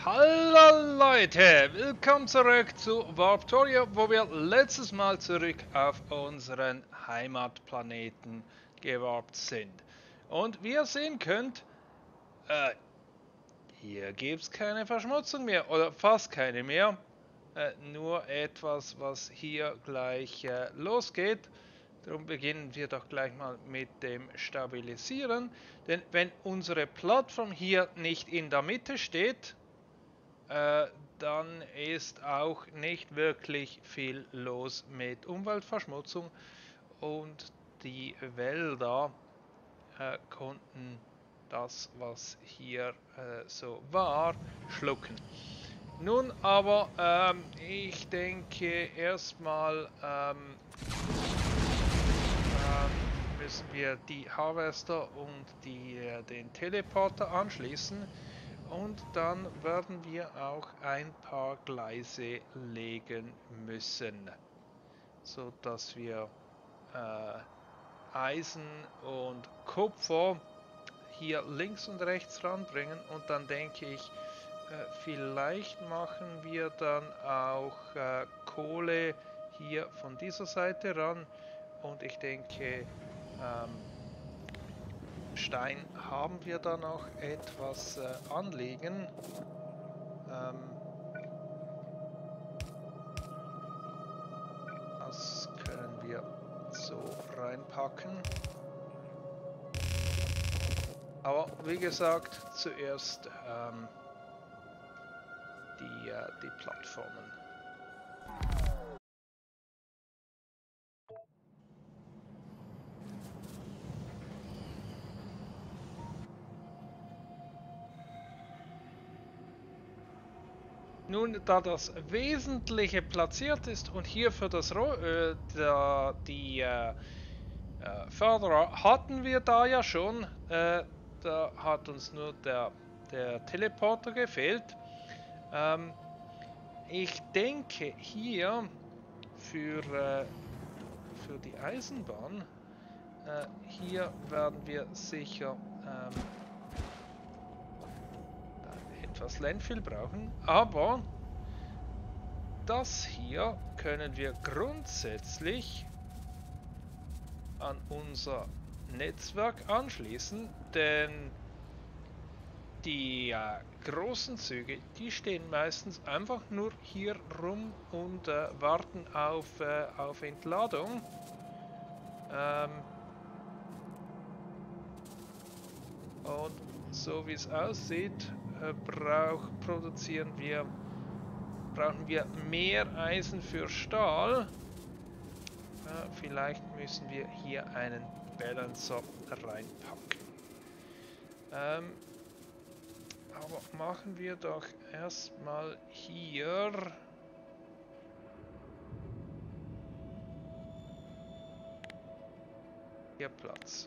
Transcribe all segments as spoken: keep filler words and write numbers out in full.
Hallo Leute, willkommen zurück zu Warptoria, wo wir letztes Mal zurück auf unseren Heimatplaneten gewarpt sind. Und wie ihr sehen könnt, äh, hier gibt es keine Verschmutzung mehr, oder fast keine mehr. Äh, nur etwas, was hier gleich äh, losgeht. Darum beginnen wir doch gleich mal mit dem Stabilisieren. Denn wenn unsere Plattform hier nicht in der Mitte steht, äh, dann ist auch nicht wirklich viel los mit Umweltverschmutzung und die Wälder äh, konnten das, was hier äh, so war, schlucken. Nun aber, ähm, ich denke erstmal ähm, ähm, müssen wir die Harvester und die, äh, den Teleporter anschließen. Und dann werden wir auch ein paar Gleise legen müssen, so dass wir äh, Eisen und Kupfer hier links und rechts ranbringen. Und dann denke ich, äh, vielleicht machen wir dann auch äh, Kohle hier von dieser Seite ran. Und ich denke, ähm, Stein haben wir dann auch etwas äh, anliegen. Ähm, Das können wir so reinpacken. Aber wie gesagt, zuerst ähm, die, äh, die Plattformen. Nun, da das Wesentliche platziert ist und hier für das Rohöl der, die äh, äh, Förderer hatten wir da ja schon, äh, da hat uns nur der, der Teleporter gefehlt. Ähm, ich denke hier für, äh, für die Eisenbahn, äh, hier werden wir sicher ähm, etwas Landfill brauchen, aber das hier können wir grundsätzlich an unser Netzwerk anschließen, denn die äh, großen Züge, die stehen meistens einfach nur hier rum und äh, warten auf, äh, auf Entladung. Ähm, und so wie es aussieht, äh, brauch, produzieren wir, brauchen wir mehr Eisen für Stahl. Äh, vielleicht müssen wir hier einen Balancer reinpacken. Ähm, aber machen wir doch erstmal hier hier Platz.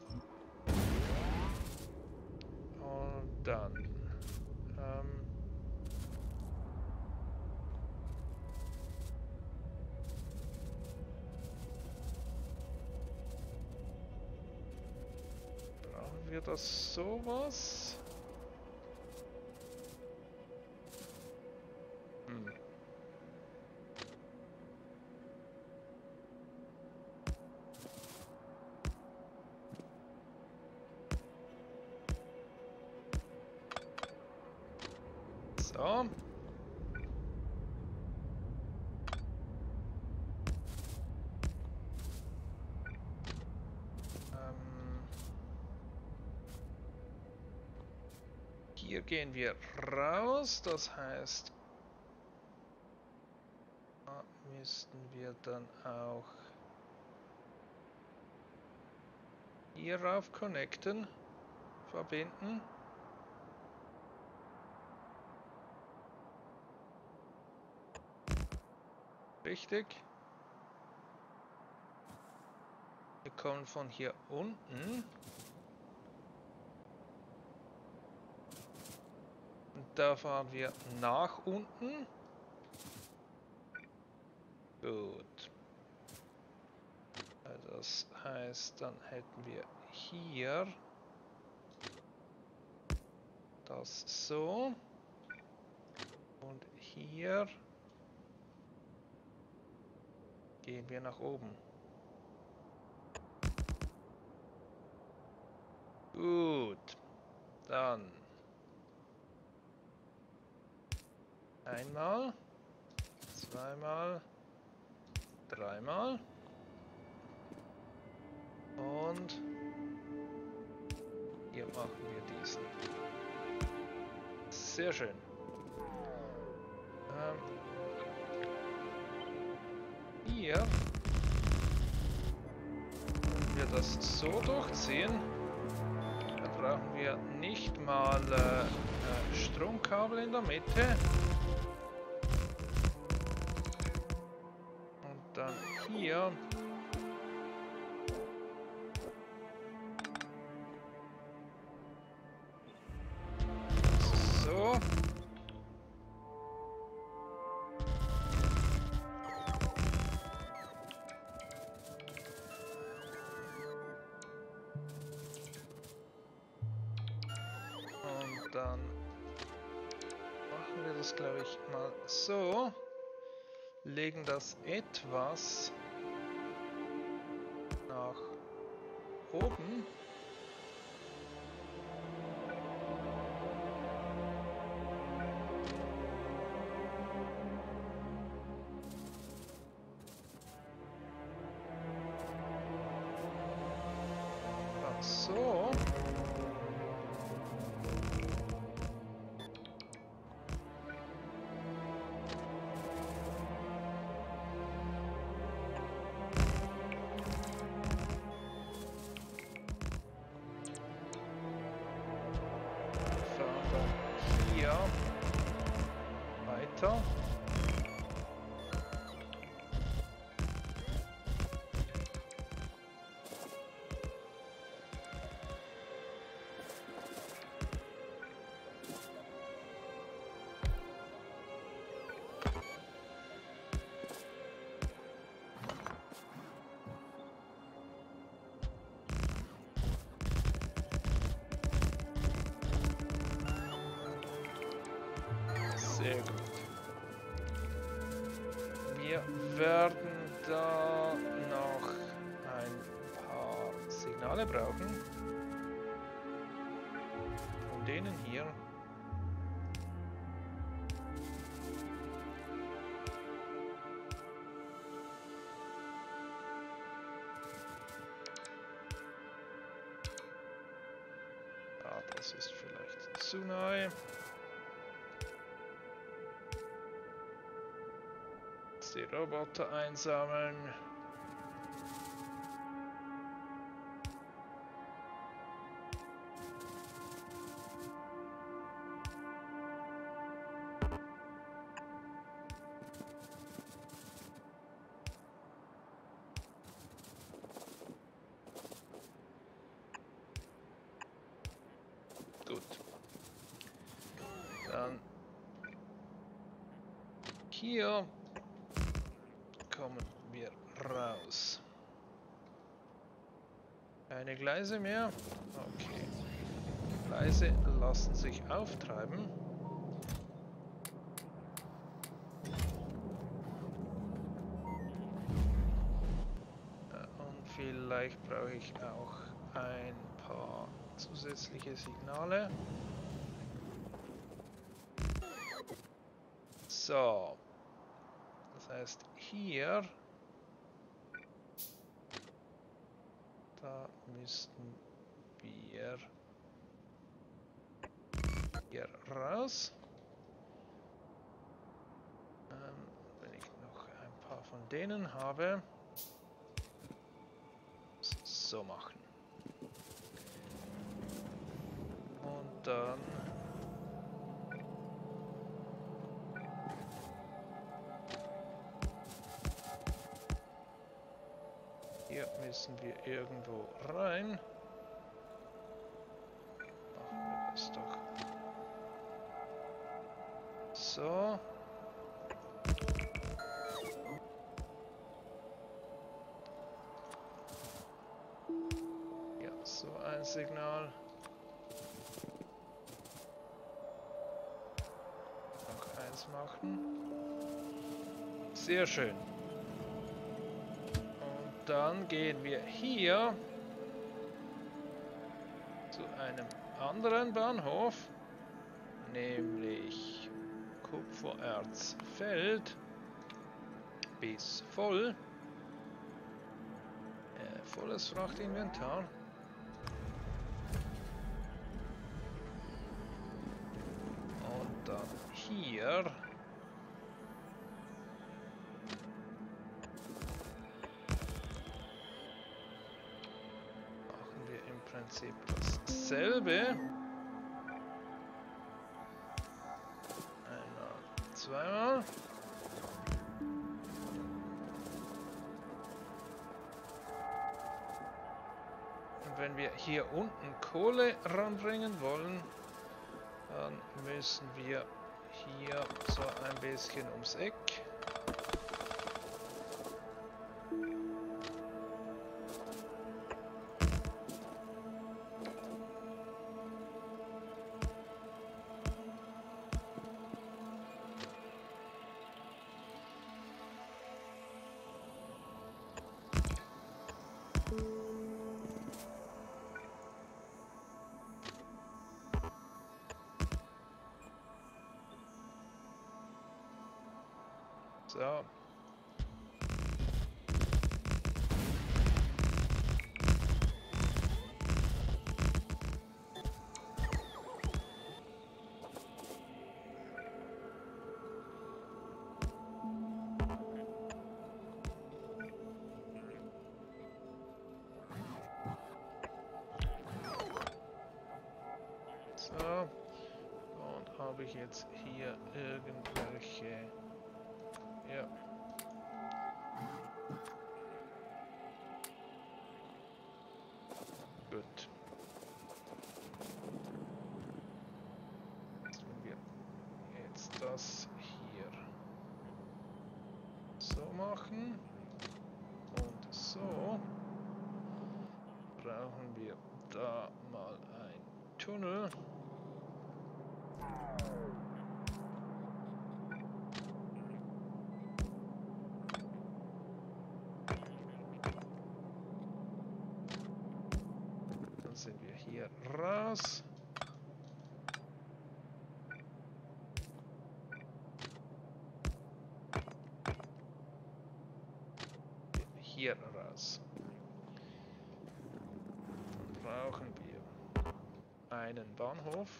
Und dann ähm, brauchen wir das sowas? Hm. So. Ähm, hier gehen wir raus, das heißt, da müssten wir dann auch hierauf connecten, verbinden. Richtig. Wir kommen von hier unten. Und da fahren wir nach unten. Gut. Das heißt, dann hätten wir hier das so. Und hier gehen wir nach oben. Gut, dann einmal, zweimal, dreimal und hier machen wir diesen. Sehr schön. Ähm, hier wenn wir das so durchziehen, dann brauchen wir nicht mal äh, äh, Stromkabel in der Mitte. Und dann hier so. Und dann machen wir das, glaube ich, mal so. Legen das etwas nach oben. Ach so. Weiter. Sehr gut. Wir werden da noch ein paar Signale brauchen. Von denen hier. Ah, das ist vielleicht zu nahe. Die Roboter einsammeln. Gut. Dann hier kommen wir raus. Keine Gleise mehr. Okay. Gleise lassen sich auftreiben. Und vielleicht brauche ich auch ein paar zusätzliche Signale. So. Das heißt, hier da müssten wir hier raus. Ähm, wenn ich noch ein paar von denen habe, so machen. Und dann hier müssen wir irgendwo rein. Machen wir das doch. So. Ja, so ein Signal. Noch ein eins machen. Sehr schön. Und dann gehen wir hier zu einem anderen Bahnhof, nämlich Kupfererzfeld bis voll. Äh, volles Frachtinventar. Und dann hier machen wir im Prinzip dasselbe. Einmal, zweimal. Wenn wir hier unten Kohle ranbringen wollen, dann müssen wir hier so ein bisschen ums Eck. So. So. Und habe ich jetzt hier irgendwelche... Ja. Gut. Wenn wir jetzt das hier so machen und so, brauchen wir da mal einen Tunnel. Sind wir hier raus. Hier raus. Dann brauchen wir einen Bahnhof.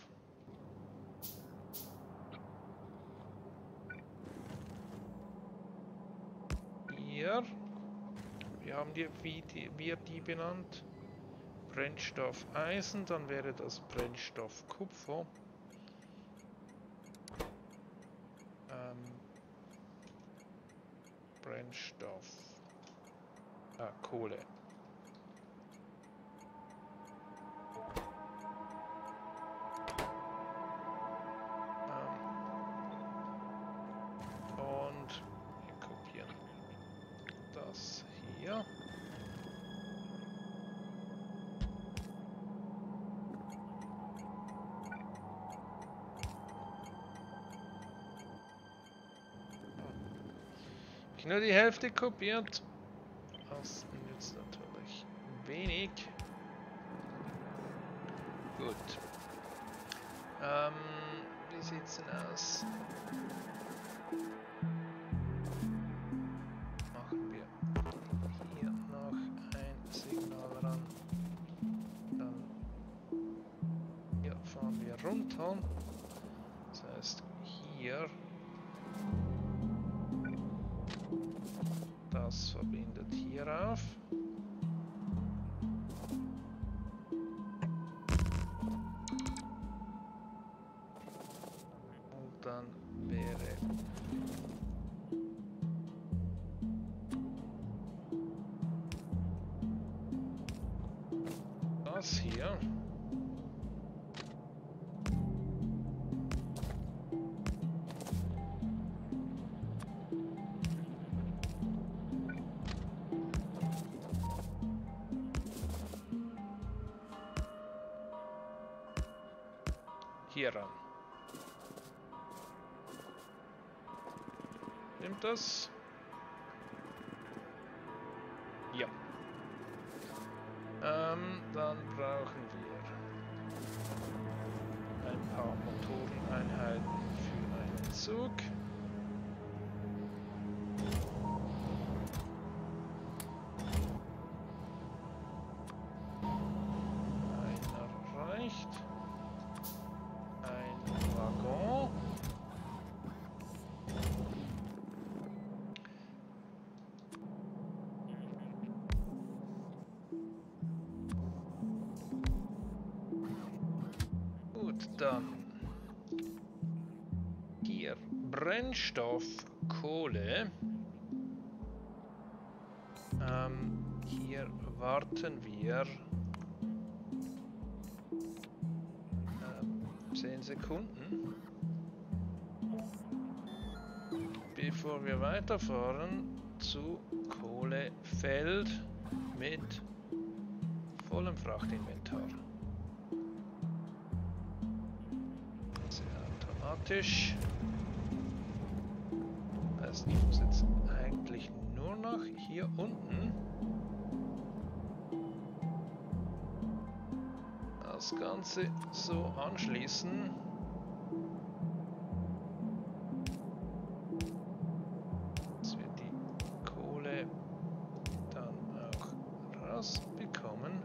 Hier. Wir haben die, wie die, wir die benannt. Brennstoff Eisen, dann wäre das Brennstoff Kupfer. Ähm, Brennstoff ah, Kohle. Ähm, und wir kopieren das hier. Nur die Hälfte kopiert. Das nützt natürlich wenig. Gut. Ähm, wie sieht's denn aus? Machen wir hier noch ein Signal ran. Dann hier fahren wir runter. Das heißt hier. Das verbindet hier auf. Und dann wäre das hier. Hier ran. Nimmt das? Ja. Ähm, dann brauchen wir ein paar Motoreneinheiten für einen Zug. Einer reicht. Ein Waggon. Gut, dann hier Brennstoff, Kohle. Ähm, hier warten wir ähm, zehn Sekunden, bevor wir weiterfahren zu Kohlefeld mit vollem Frachtinventar. Sehr automatisch. Also ich muss jetzt eigentlich nur noch hier unten das Ganze so anschließen. Dass wir die Kohle dann auch rausbekommen.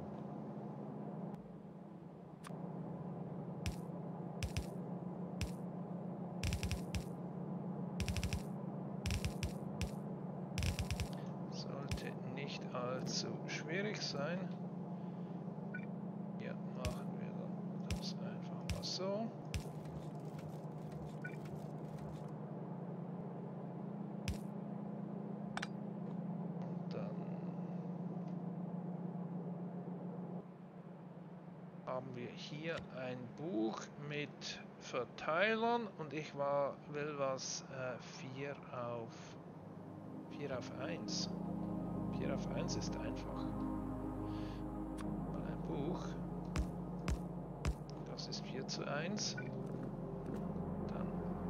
Sollte nicht allzu schwierig sein. Hier machen wir dann das einfach mal so. Und dann haben wir hier ein Buch mit Verteilern und ich war, will was äh, vier auf eins. vier auf eins ist einfach. Mal ein Buch. Das ist vier zu eins. Dann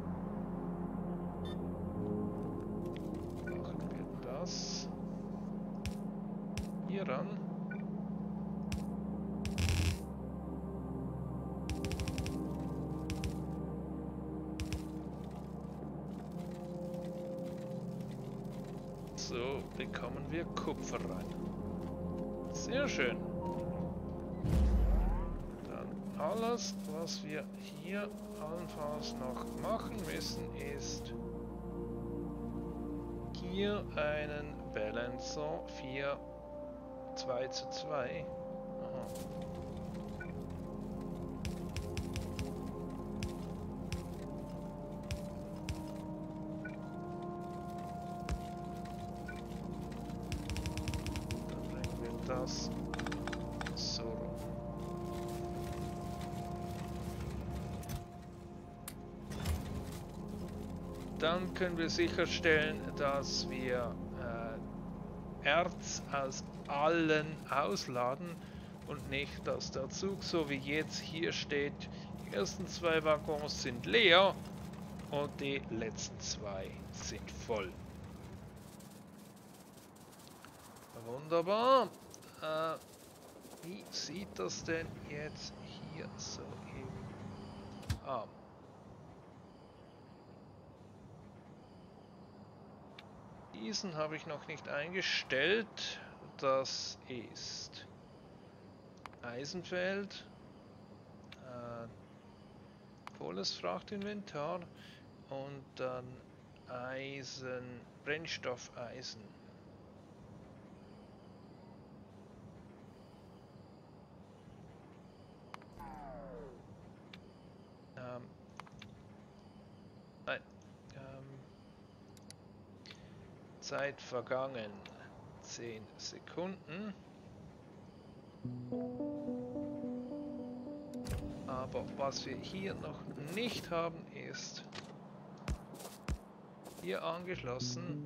machen wir das hier ran. So bekommen wir Kupfer rein. Sehr schön. Dann alles, was wir hier allenfalls noch machen müssen, ist hier einen Balancer vier zwei zu zwei. Aha. Das so rum. Dann können wir sicherstellen, dass wir äh, Erz aus allen ausladen und nicht, dass der Zug, so wie jetzt hier steht, die ersten zwei Waggons sind leer und die letzten zwei sind voll. Wunderbar. Äh, wie sieht das denn jetzt hier so im ah. Diesen habe ich noch nicht eingestellt. Das ist Eisenfeld, äh, volles Frachtinventar und dann Eisen, Brennstoffeisen. Ähm, nein. Ähm, Zeit vergangen. zehn Sekunden. Aber was wir hier noch nicht haben, ist hier angeschlossen.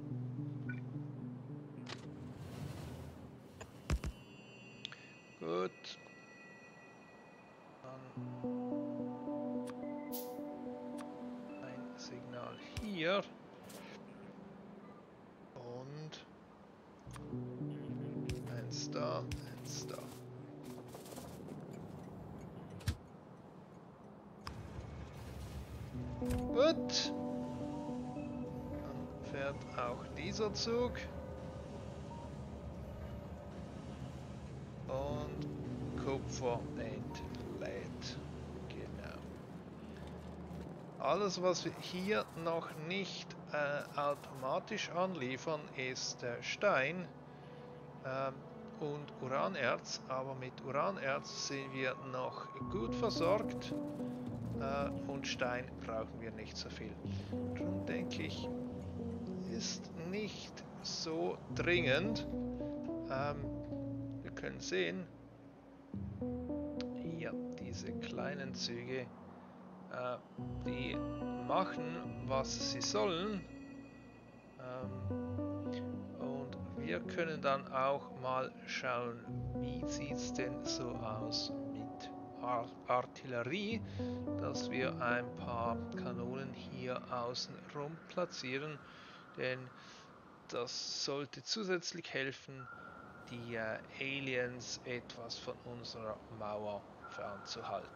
Gut. Dann ein Signal hier. Und eins da, eins da. Gut. Dann fährt auch dieser Zug. Und Kupfer entlädt. Genau. Alles, was wir hier noch nicht äh, automatisch anliefern, ist äh, Stein ähm, und Uranerz. Aber mit Uranerz sind wir noch gut versorgt. Uh, und Stein brauchen wir nicht so viel. Darum denke ich, ist nicht so dringend. Ähm, wir können sehen, hier diese kleinen Züge, äh, die machen, was sie sollen. Ähm, und wir können dann auch mal schauen, wie sieht es denn so aus mit Artillerie, dass wir ein paar Kanonen hier außen rum platzieren, denn das sollte zusätzlich helfen, die äh, Aliens etwas von unserer Mauer fernzuhalten.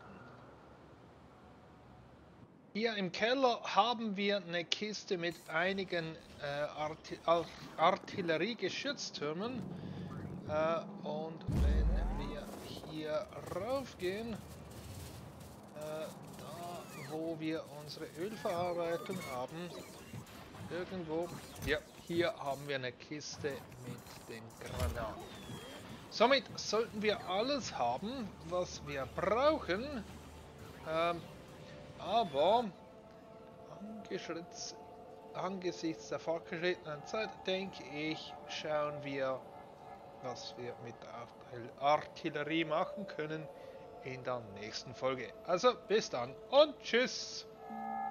Hier im Keller haben wir eine Kiste mit einigen äh, Arti Ar Artilleriegeschütztürmen äh, und wenn wir hier raufgehen, Äh, da, wo wir unsere Ölverarbeitung haben, irgendwo, ja, hier haben wir eine Kiste mit den Granaten. Somit sollten wir alles haben, was wir brauchen, ähm, aber angesichts der fortgeschrittenen Zeit, denke ich, schauen wir, was wir mit der Artillerie machen können in der nächsten Folge. Also bis dann und tschüss!